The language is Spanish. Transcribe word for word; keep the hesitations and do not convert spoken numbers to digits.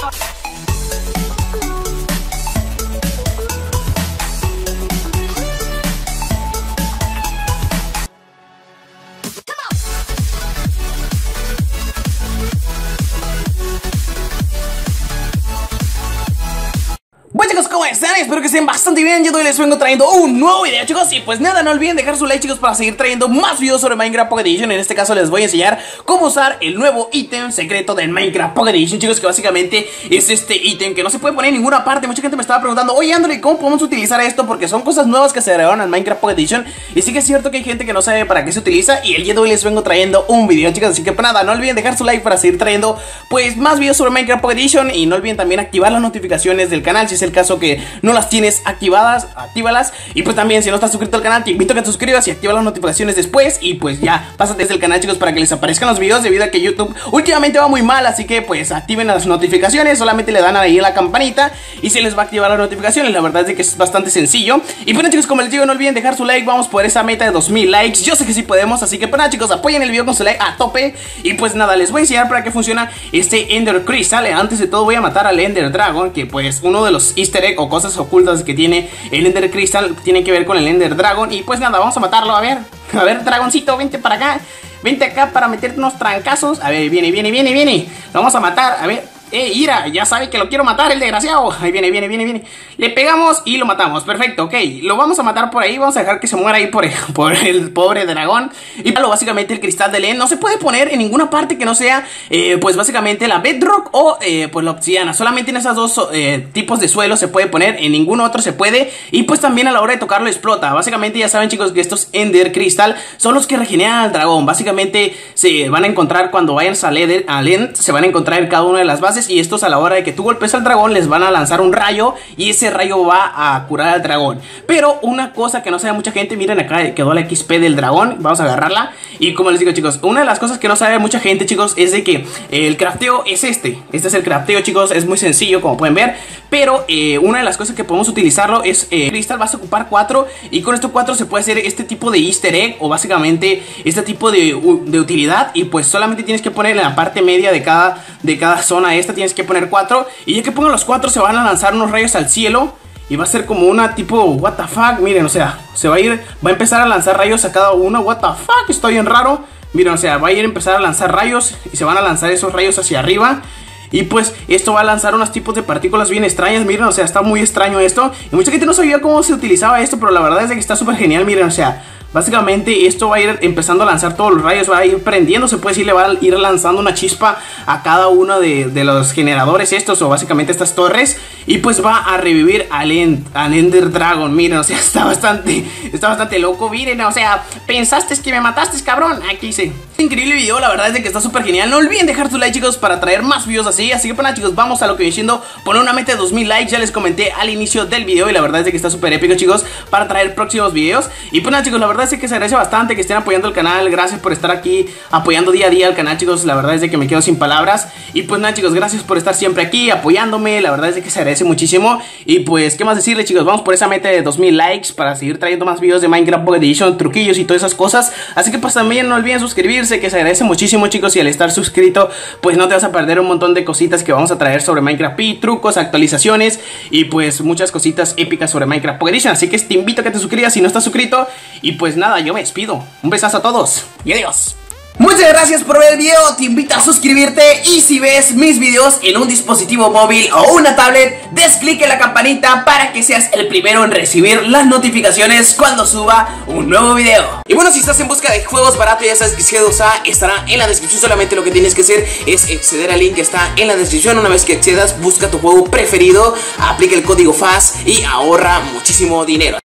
Bueno chicos, ¿cómo están? Espero que estén bastante bien. Yo hoy les vengo trayendo un nuevo video, chicos. Y pues nada, no olviden dejar su like, chicos, para seguir trayendo más videos sobre Minecraft Pocket Edition. En este caso les voy a enseñar cómo usar el nuevo ítem secreto del Minecraft Pocket Edition, chicos, que básicamente es este ítem que no se puede poner en ninguna parte. Mucha gente me estaba preguntando, oye Android, ¿cómo podemos utilizar esto? Porque son cosas nuevas que se agregaron al Minecraft Pocket Edition. Y sí que es cierto que hay gente que no sabe para qué se utiliza. Y el día de hoy les vengo trayendo un video, chicos. Así que pues nada, no olviden dejar su like para seguir trayendo pues más videos sobre Minecraft Pocket Edition. Y no olviden también activar las notificaciones del canal, si es el caso que no las tienes activadas, actívalas. Y pues también si no estás suscrito al canal, te invito a que te suscribas y activa las notificaciones después. Y pues ya, pásate desde el canal, chicos, para que les aparezcan los videos, debido a que YouTube últimamente va muy mal. Así que pues activen las notificaciones, solamente le dan ahí a la campanita y se les va a activar las notificaciones. La verdad es de que es bastante sencillo. Y bueno chicos, como les digo, no olviden dejar su like. Vamos por esa meta de dos mil likes. Yo sé que sí podemos, así que pues nada chicos, apoyen el video con su like a tope. Y pues nada, les voy a enseñar para qué funciona este Ender Crystal. Antes de todo voy a matar al Ender Dragon, que pues uno de los easter egg o cosas ocultas que tiene el Ender Crystal tiene que ver con el Ender Dragon. Y pues nada, vamos a matarlo, a ver. A ver, dragoncito, vente para acá. Vente acá para meterte unos trancazos. A ver, viene, viene, viene, viene. Lo vamos a matar, a ver. Eh, ira, ya sabe que lo quiero matar, el desgraciado. Ahí viene, viene, viene, viene. Le pegamos y lo matamos, perfecto, ok. Lo vamos a matar por ahí, vamos a dejar que se muera ahí por, por el pobre dragón. Y lo básicamente el cristal de Len no se puede poner en ninguna parte que no sea eh, pues básicamente la bedrock o eh, pues la obsidiana. Solamente en esos dos eh, tipos de suelo se puede poner, en ningún otro se puede. Y pues también a la hora de tocarlo explota. Básicamente ya saben chicos que estos Ender Crystal son los que regeneran al dragón. Básicamente se van a encontrar cuando vayan a Len, a Len se van a encontrar en cada una de las bases. Y estos a la hora de que tú golpes al dragón les van a lanzar un rayo y ese rayo va a curar al dragón. Pero una cosa que no sabe mucha gente, miren acá quedó la X P del dragón, vamos a agarrarla. Y como les digo chicos, una de las cosas que no sabe mucha gente chicos es de que el crafteo es este. Este es el crafteo chicos, es muy sencillo como pueden ver. Pero eh, una de las cosas que podemos utilizarlo es eh, cristal, vas a ocupar cuatro. Y con estos cuatro se puede hacer este tipo de easter egg o básicamente este tipo de, de utilidad. Y pues solamente tienes que poner en la parte media de cada, de cada zona esta, tienes que poner cuatro. Y ya que pongan los cuatro se van a lanzar unos rayos al cielo. Y va a ser como una tipo what the fuck. Miren, o sea, se va a ir, va a empezar a lanzar rayos a cada uno. What the fuck, está bien raro. Miren, o sea, va a ir a empezar a lanzar rayos. Y se van a lanzar esos rayos hacia arriba. Y pues esto va a lanzar unos tipos de partículas bien extrañas. Miren, o sea, está muy extraño esto. Y mucha gente no sabía cómo se utilizaba esto, pero la verdad es que está súper genial. Miren, o sea, básicamente esto va a ir empezando a lanzar todos los rayos, va a ir prendiendo, se puede decir, le va a ir lanzando una chispa a cada uno de, de los generadores estos, o básicamente estas torres. Y pues va a revivir al, end, al Ender Dragon. Miren, o sea, está bastante, está bastante loco. Miren, o sea, pensaste que me mataste, cabrón. Aquí dice, increíble video, la verdad es de que está súper genial. No olviden dejar su like chicos para traer más videos así. Así que pues nada chicos, vamos a lo que viene siendo poner una meta de dos mil likes. Ya les comenté al inicio del video y la verdad es de que está súper épico chicos para traer próximos videos. Y pues nada chicos, la verdad es que se agradece bastante que estén apoyando el canal. Gracias por estar aquí apoyando día a día al canal chicos. La verdad es de que me quedo sin palabras. Y pues nada chicos, gracias por estar siempre aquí apoyándome. La verdad es de que se agradece muchísimo. Y pues qué más decirle chicos, vamos por esa meta de dos mil likes para seguir trayendo más videos de Minecraft Pocket Edition, truquillos y todas esas cosas. Así que pues también no olviden suscribirse, que se agradece muchísimo chicos. Y al estar suscrito pues no te vas a perder un montón de cositas que vamos a traer sobre Minecraft P, trucos, actualizaciones y pues muchas cositas épicas sobre Minecraft Pocket Edition. Así que te invito a que te suscribas si no estás suscrito. Y pues nada, yo me despido. Un besazo a todos y adiós. Muchas gracias por ver el video, te invito a suscribirte y si ves mis videos en un dispositivo móvil o una tablet, des clic en la campanita para que seas el primero en recibir las notificaciones cuando suba un nuevo video. Y bueno, si estás en busca de juegos baratos, ya sabes que G dos A estará en la descripción. Solamente lo que tienes que hacer es acceder al link que está en la descripción. Una vez que accedas, busca tu juego preferido, aplica el código F A S y ahorra muchísimo dinero.